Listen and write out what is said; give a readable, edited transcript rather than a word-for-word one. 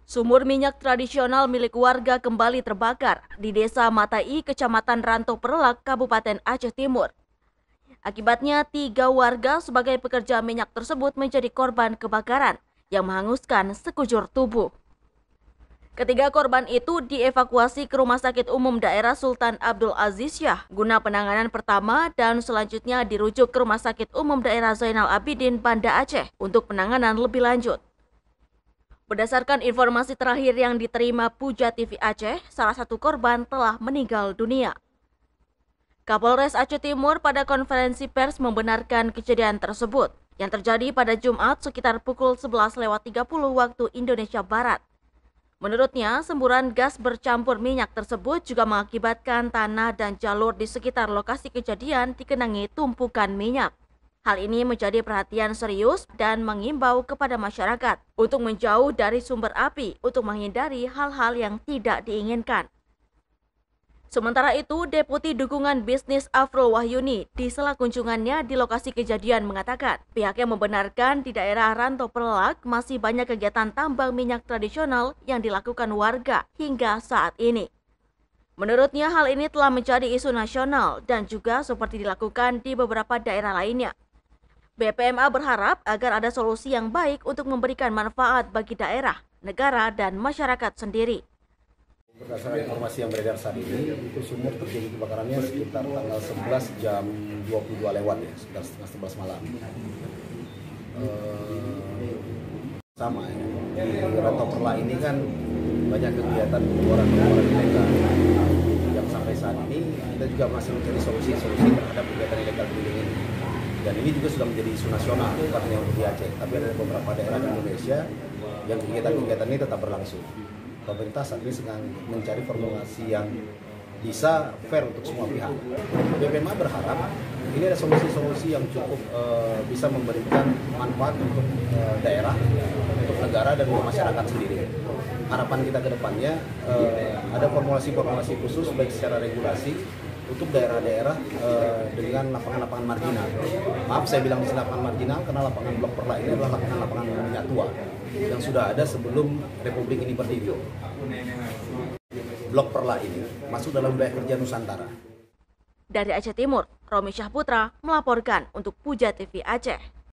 Sumur minyak tradisional milik warga kembali terbakar di Desa Matai, Kecamatan Ranto Perlak, Kabupaten Aceh Timur. Akibatnya, 3 warga sebagai pekerja minyak tersebut menjadi korban kebakaran yang menghanguskan sekujur tubuh. Ketiga korban itu dievakuasi ke Rumah Sakit Umum Daerah Sultan Abdul Aziz Shah guna penanganan pertama dan selanjutnya dirujuk ke Rumah Sakit Umum Daerah Zainal Abidin, Banda Aceh untuk penanganan lebih lanjut. Berdasarkan informasi terakhir yang diterima Puja TV Aceh, salah satu korban telah meninggal dunia. Kapolres Aceh Timur pada konferensi pers membenarkan kejadian tersebut yang terjadi pada Jumat sekitar pukul 11.30 waktu Indonesia Barat. Menurutnya, semburan gas bercampur minyak tersebut juga mengakibatkan tanah dan jalur di sekitar lokasi kejadian dikenangi tumpukan minyak. Hal ini menjadi perhatian serius dan mengimbau kepada masyarakat untuk menjauh dari sumber api untuk menghindari hal-hal yang tidak diinginkan. Sementara itu, Deputi Dukungan Bisnis Afrul Wahyuni di sela kunjungannya di lokasi kejadian mengatakan pihaknya membenarkan di daerah Ranto Perlak masih banyak kegiatan tambang minyak tradisional yang dilakukan warga hingga saat ini. Menurutnya hal ini telah menjadi isu nasional dan juga seperti dilakukan di beberapa daerah lainnya. BPMA berharap agar ada solusi yang baik untuk memberikan manfaat bagi daerah, negara, dan masyarakat sendiri. Berdasarkan informasi yang beredar saat ini, itu sumur terjadi kebakarannya sekitar tanggal 11 jam 22 lewat ya, sekitar setengah 11 malam. Sama ya, di Ranto Perlak ini kan banyak kegiatan pengeluaran ilegal. Yang sampai saat ini kita juga masih mencari solusi-solusi terhadap kegiatan ilegal ini. Dan ini juga sudah menjadi isu nasional, bukan hanya untuk di Aceh, tapi ada beberapa daerah di Indonesia yang kegiatan-kegiatan ini tetap berlangsung. Pemerintah saat ini sedang mencari formulasi yang bisa fair untuk semua pihak. BPMA berharap ini ada solusi-solusi yang cukup bisa memberikan manfaat untuk daerah, untuk negara, dan untuk masyarakat sendiri. Harapan kita ke depannya ada formulasi-formulasi khusus baik secara regulasi untuk daerah-daerah dengan lapangan-lapangan marginal. Maaf saya bilang lapangan marginal karena lapangan Blok Perlak ini adalah lapangan minyak tua yang sudah ada sebelum Republik ini berdiri. Blok Perlak ini masuk dalam wilayah kerja Nusantara. Dari Aceh Timur, Romi Syahputra melaporkan untuk Puja TV Aceh.